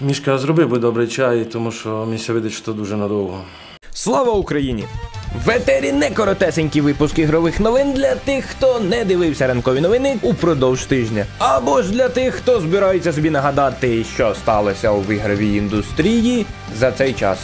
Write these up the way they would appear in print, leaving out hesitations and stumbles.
Мішка, зроби, будь добрий чай, тому що мені ся видить, що дуже надовго. Слава Україні! В етері не коротесенький випуск ігрових новин для тих, хто не дивився ранкові новини упродовж тижня. Або ж для тих, хто збирається собі нагадати, що сталося у ігровій індустрії за цей час.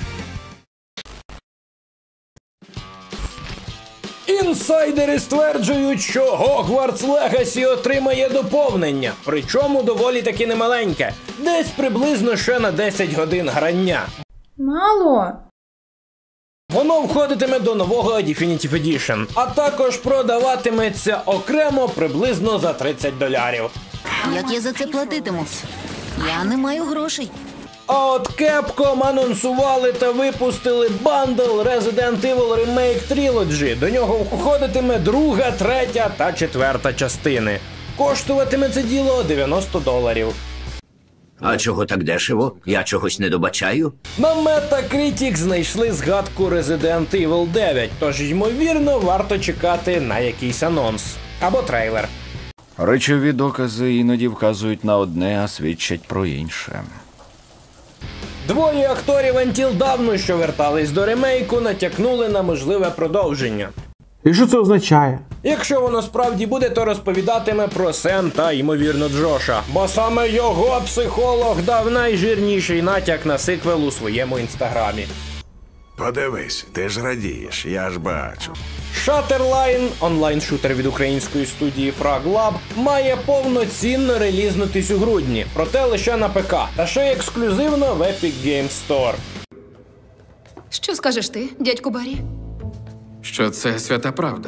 Інсайдери стверджують, що Hogwarts Legacy отримає доповнення, причому доволі таки немаленьке, десь приблизно ще на 10 годин грання. Мало. Воно входитиме до нового Definitive Edition, а також продаватиметься окремо приблизно за $30. Як я за це платитиму? Я не маю грошей. А от Capcom анонсували та випустили бандл Resident Evil Remake Trilogy. До нього входитиме друга, третя та четверта частини. Коштуватиме це діло $90. А чого так дешево? Я чогось не добачаю? На Metacritic знайшли згадку Resident Evil 9, тож, ймовірно, варто чекати на якийсь анонс. Або трейлер. Речові докази іноді вказують на одне, а свідчать про інше. Двоє акторів Until Dawn, що вертались до ремейку, натякнули на можливе продовження. І що це означає? Якщо воно справді буде, то розповідатиме про Сем та, ймовірно, Джоша. Бо саме його психолог дав найжирніший натяк на сиквел у своєму інстаграмі. Подивись, ти ж радієш, я ж бачу. Shatterline, онлайн-шутер від української студії Frag Lab, має повноцінно релізнутись у грудні, проте лише на ПК, та ще й ексклюзивно в Epic Games Store. Що скажеш ти, дядьку Баррі? Що це свята правда.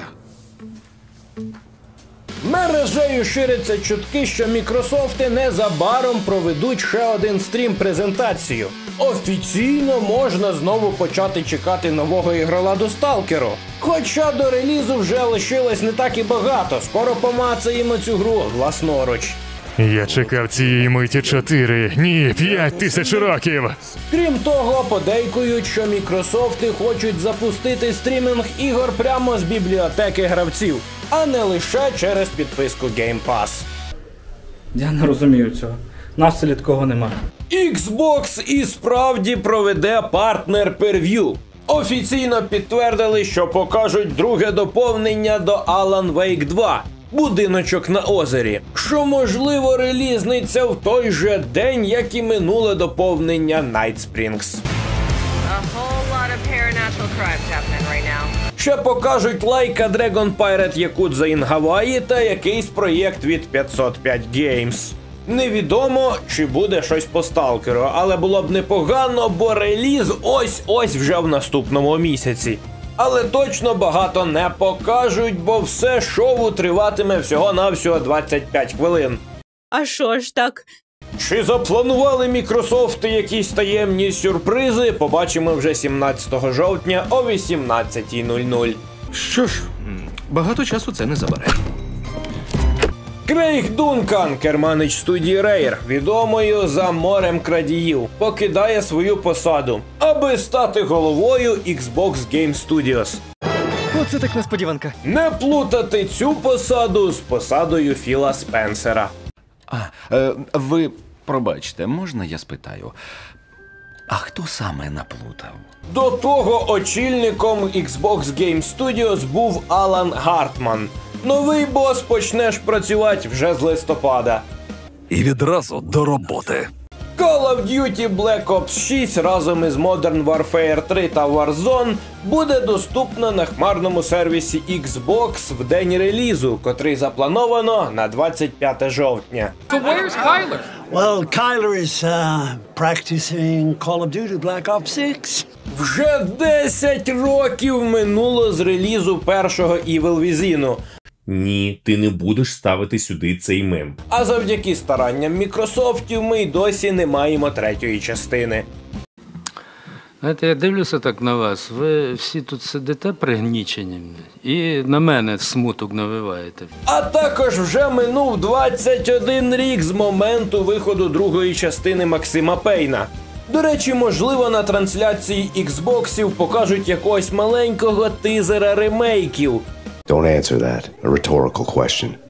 Мережею ширяться чутки, що Мікрософти незабаром проведуть ще один стрім-презентацію. Офіційно можна знову почати чекати нового ігроладу Сталкеру. Хоча до релізу вже лишилось не так і багато, скоро помацаємо цю гру власноруч. Я чекав цієї миті 4, ні, 5 тисяч років. Крім того, подейкують, що Мікрософти хочуть запустити стрімінг ігор прямо з бібліотеки гравців, а не лише через підписку Game Pass. Я не розумію цього. Нас це такого немає. Xbox і справді проведе партнер-прев'ю. Офіційно підтвердили, що покажуть друге доповнення до Alan Wake 2. Будиночок на озері, що, можливо, релізниться в той же день, як і минуле доповнення Night Springs. Ще покажуть Like a Dragon Pirate Yakuza in Hawaii та якийсь проєкт від 505 Games. Невідомо, чи буде щось по Сталкеру, але було б непогано, бо реліз ось-ось вже в наступному місяці. Але точно багато не покажуть, бо все шоу триватиме всього-навсього 25 хвилин. А що ж так? Чи запланували Мікрософти якісь таємні сюрпризи, побачимо вже 17 жовтня о 18:00. Що ж, багато часу це не забере. Крейг Дункан, керманич студії Rare, відомою за морем крадіїв, покидає свою посаду, аби стати головою Xbox Game Studios. Оце так несподіванка. Не плутати цю посаду з посадою Філа Спенсера. Ви пробачте, можна я спитаю? А хто саме наплутав? До того очільником Xbox Game Studios був Алан Гартман. Новий бос почне ж працювати вже з листопада. І відразу до роботи. Call of Duty Black Ops 6 разом із Modern Warfare 3 та Warzone буде доступна на хмарному сервісі Xbox в день релізу, котрий заплановано на 25 жовтня. So where's Kyler? Well, Kyler is practicing Call of Duty Black Ops 6. Вже 10 років минуло з релізу першого Evil Within. Ні, ти не будеш ставити сюди цей мем. А завдяки старанням Мікрософтів ми й досі не маємо третьої частини. Знаєте, я дивлюся так на вас, ви всі тут сидите пригнічені і на мене смуток навиваєте. А також вже минув 21 рік з моменту виходу другої частини Максима Пейна. До речі, можливо, на трансляції Xboxів покажуть якогось маленького тизера ремейків. Don't answer that. A rhetorical question.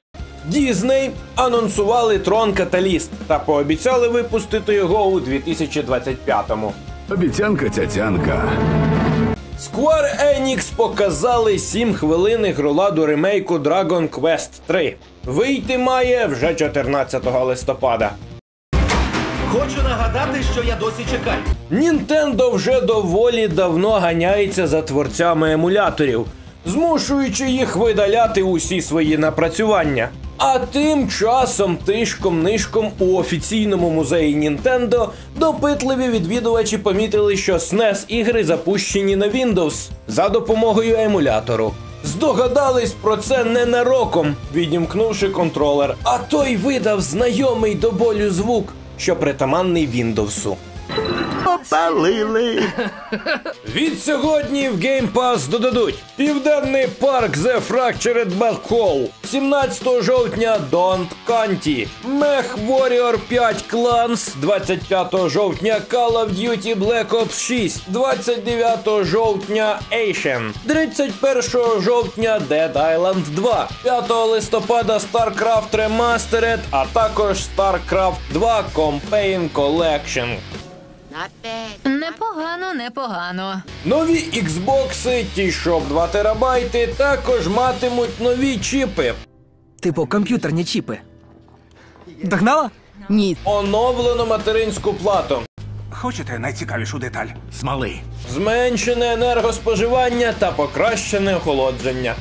Disney анонсували Tron Catalyst та пообіцяли випустити його у 2025-му. Обіцянка цяцянка. Square Enix показали 7 хвилин ігроладу ремейку Dragon Quest 3. Вийти має вже 14 листопада. Хочу нагадати, що я досі чекаю. Nintendo вже доволі давно ганяється за творцями емуляторів, змушуючи їх видаляти усі свої напрацювання. А тим часом тишком-нишком у офіційному музеї Nintendo допитливі відвідувачі помітили, що SNES-ігри запущені на Windows за допомогою емулятору. Здогадались про це ненароком, відімкнувши контролер, а той видав знайомий до болю звук, що притаманний Windows'у. Попалили! Від сьогодні в Game Pass додадуть Південний парк The Fractured But Whole, 17 жовтня Don't County, MechWarrior 5 Clans, 25 жовтня Call of Duty Black Ops 6, 29 жовтня Ashen, 31 жовтня Dead Island 2, 5 листопада StarCraft Remastered, а також StarCraft 2 Campaign Collection. Непогано, непогано. Нові Xbox'и, ті, що 2 терабайти, також матимуть нові чіпи. Типу комп'ютерні чіпи. Догнала? Ні. Оновлену материнську плату. Хочете найцікавішу деталь? Смоли. Зменшене енергоспоживання та покращене охолодження.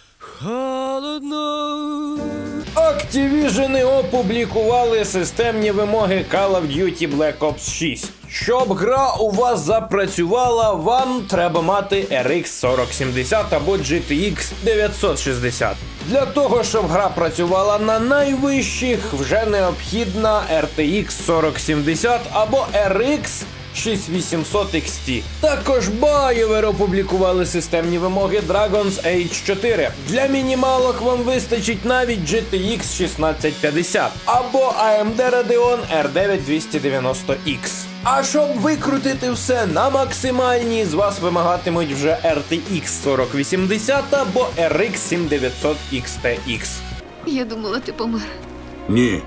Activision опублікували системні вимоги Call of Duty Black Ops 6. Щоб гра у вас запрацювала, вам треба мати RX 4070 або GTX 960. Для того, щоб гра працювала на найвищих, вже необхідна RTX 4070 або RX 6800 XT. Також BioWare опублікували системні вимоги Dragon's Age 4. Для мінімалок вам вистачить навіть GTX 1650 або AMD Radeon RX 290X. А щоб викрутити все на максимальній, з вас вимагатимуть вже RTX 4080 або RX 7900 XTX. Я думала, ти помер. Ні.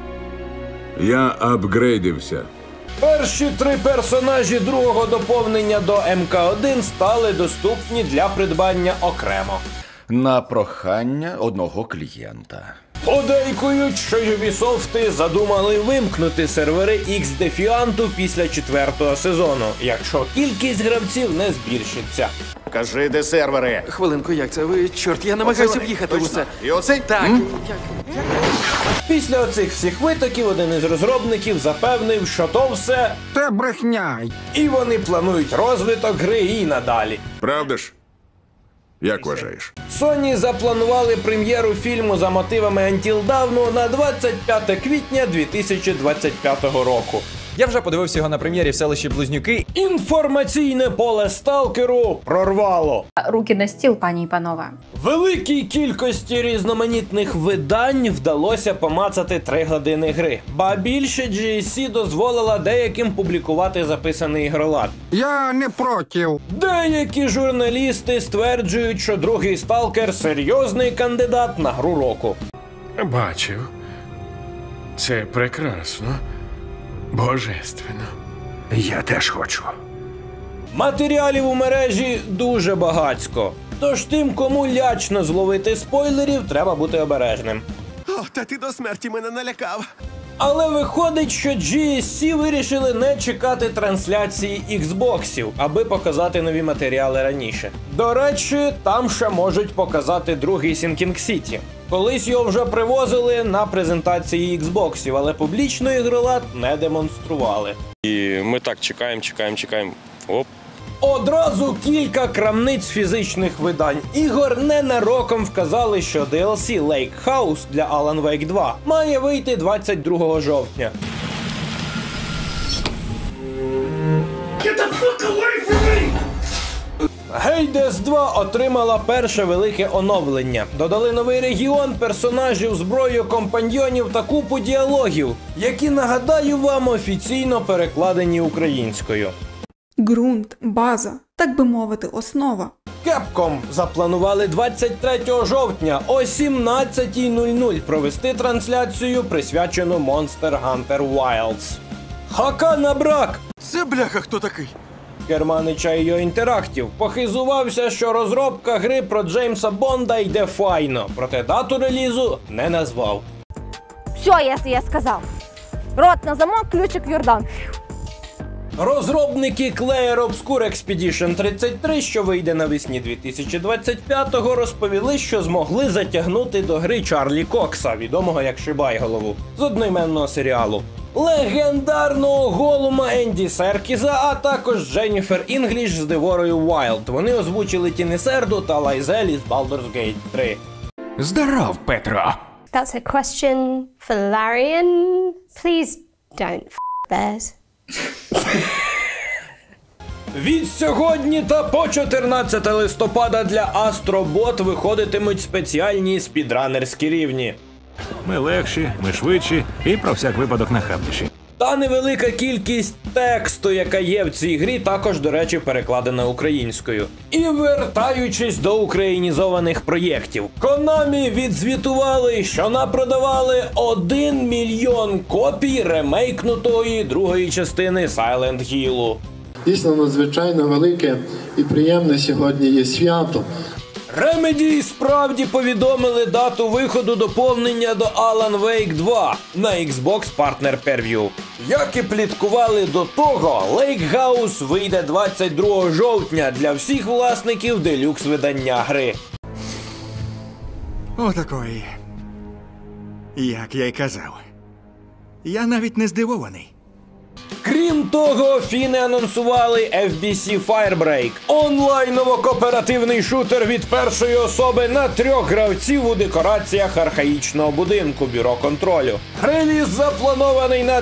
Я апгрейдився. Перші 3 персонажі другого доповнення до МК1 стали доступні для придбання окремо. На прохання одного клієнта. Подейкують, що Ubisoft задумали вимкнути сервери X-Defiant після 4-го сезону, якщо кількість гравців не збільшиться. Кажи, де сервери? Хвилинку, як це? Ви, чорт, я намагався в'їхати в усе. І оцей? Так. Після оцих всіх витоків один із розробників запевнив, що то все Це брехня. і вони планують розвиток гри і надалі. Правда ж? Як вважаєш? Sony запланували прем'єру фільму за мотивами Until Dawn на 25 квітня 2025 року. Я вже подивився його на прем'єрі в селищі Близнюки. Інформаційне поле сталкеру прорвало. Руки на стіл, пані і панове. Великій кількості різноманітних видань вдалося помацати 3 години гри. Ба більше, GSC дозволила деяким публікувати записаний ігролад. Я не проти. Деякі журналісти стверджують, що другий сталкер – серйозний кандидат на гру року. Бачив. Це прекрасно. Божественно. Я теж хочу. Матеріалів у мережі дуже багацько. Тож тим, кому лячно зловити спойлерів, треба бути обережним. О, та ти до смерті мене налякав. Але виходить, що GSC вирішили не чекати трансляції Xboxів, аби показати нові матеріали раніше. До речі, там ще можуть показати другий Sinking City. Колись його вже привозили на презентації Xboxів, але публічно ігролад не демонстрували. І ми так чекаємо. Оп. Одразу кілька крамниць фізичних видань ігор ненароком вказали, що DLC Lake House для Alan Wake 2 має вийти 22 жовтня. Get the fuck away from me! Hades 2 отримала перше велике оновлення. Додали новий регіон, персонажів, зброю, компаньйонів та купу діалогів, які, нагадаю вам, офіційно перекладені українською. Ґрунт, база, так би мовити, основа. Capcom запланували 23 жовтня о 17:00 провести трансляцію, присвячену Monster Hunter Wilds. Хакана Брак! Це, бляха, хто такий? Керманич IO Interactive похизувався, що розробка гри про Джеймса Бонда йде файно, проте дату релізу не назвав. Все, я сказав. Рот на замок, ключик в Йордан. Розробники Clair Obscur Expedition 33, що вийде навесні 2025-го, розповіли, що змогли затягнути до гри Чарлі Кокса, відомого як Шибайголову, з одноіменного серіалу, легендарного голума Енді Серкіза, а також Дженніфер Інгліш з Деворою Уайлд. Вони озвучили Тінісерду та Лайзель із Baldur's Gate 3. Здоров, Петро! That's a question for Larian. Please don't bears. Від сьогодні та по 14 листопада для Астробот виходитимуть спеціальні спідранерські рівні. Ми легші, ми швидші і про всяк випадок нахабніші. Та невелика кількість тексту, яка є в цій грі, також, до речі, перекладена українською. І вертаючись до українізованих проєктів, Konami відзвітували, що напродавали 1 мільйон копій ремейкнутої другої частини Silent Hill. Дійсно, надзвичайно велике і приємне сьогодні є свято. Remedy справді повідомили дату виходу доповнення до Alan Wake 2 на Xbox Partner Preview. Як і пліткували до того, Lake House вийде 22 жовтня для всіх власників делюкс видання гри. Отакої. Як я й казав. Я навіть не здивований. Крім того, фіни анонсували FBC Firebreak – онлайново-кооперативний шутер від першої особи на 3 гравців у декораціях архаїчного будинку Бюро контролю. Реліз запланований на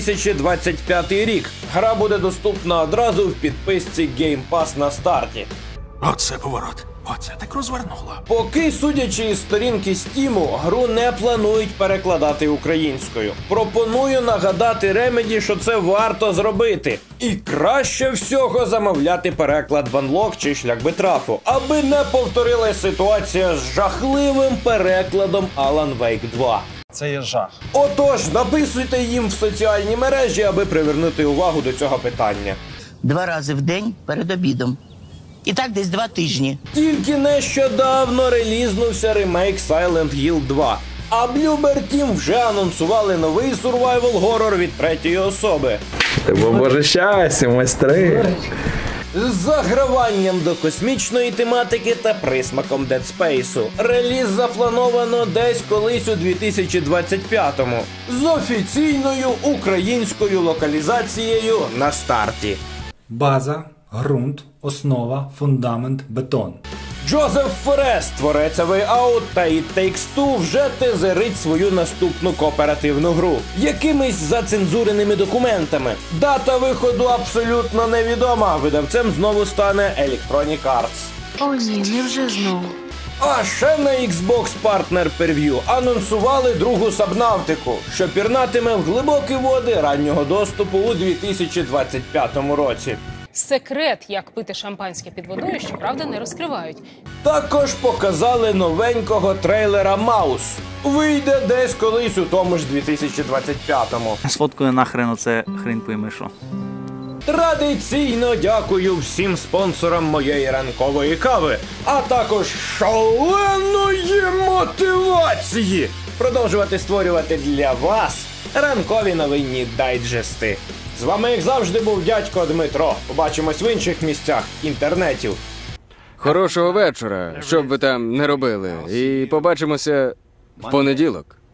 2025 рік. Гра буде доступна одразу в підписці Game Pass на старті. Оце поворот. Оце так розвернуло. Поки, судячи із сторінки Steam, гру не планують перекладати українською. Пропоную нагадати Remedy, що це варто зробити. І краще всього замовляти переклад в Unlock чи шлях Битрафу, аби не повторилась ситуація з жахливим перекладом Alan Wake 2. Це є жах. Отож, написуйте їм в соціальні мережі, аби привернути увагу до цього питання. 2 рази в день перед обідом. І так десь 2 тижні. Тільки нещодавно релізнувся ремейк Silent Hill 2. А Bloober Team вже анонсували новий survival horror від третьої особи. Тебе боже щастя, майстри! З заграванням до космічної тематики та присмаком Dead Space. Реліз заплановано десь колись у 2025-му. З офіційною українською локалізацією на старті. База, ґрунт, основа, фундамент, бетон. Джозеф Форест, творець A Way Out та It Takes Two, вже тизерить свою наступну кооперативну гру якимись зацензуреними документами. Дата виходу абсолютно невідома, видавцем знову стане Electronic Arts. О ні, невже знову? А ще на Xbox Partner Preview анонсували другу Сабнавтику, що пірнатиме в глибокі води раннього доступу у 2025 році. Секрет, як пити шампанське під водою, щоправда, не розкривають. Також показали новенького трейлера «Маус». Вийде десь колись у тому ж 2025-му. Сфоткаю нахрен оце хрень пойми що. Традиційно дякую всім спонсорам моєї ранкової кави, а також шаленої мотивації продовжувати створювати для вас ранкові новинні дайджести. З вами, як завжди, був дядько Дмитро. Побачимось в інших місцях інтернетів. Хорошого вечора, що б ви там не робили. І побачимося в понеділок.